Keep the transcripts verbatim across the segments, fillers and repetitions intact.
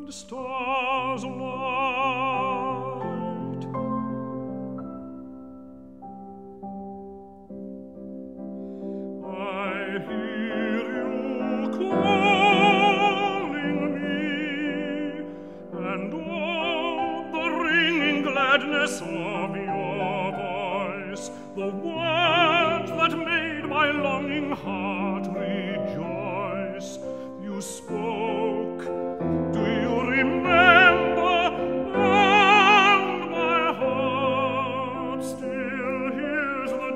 stars light. I hear you calling me, and oh, the ringing gladness of your voice, the words that made my longing heart rejoice. You spoke, do you remember? And my heart still hears the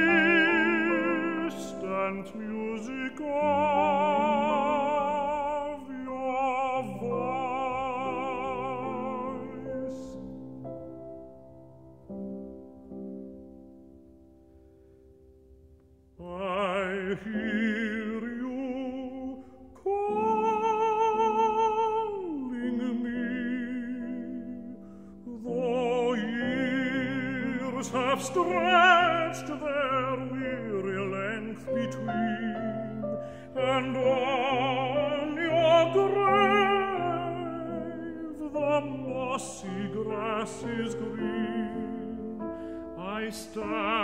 distant music of your voice. I hear you calling me, though years have stretched their weary length between, and on your grave the mossy grass is green. I stand